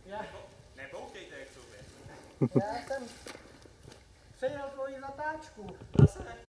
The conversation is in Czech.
Nebouchejte, jak jsou. Já jsem přejel tvoji zatáčku.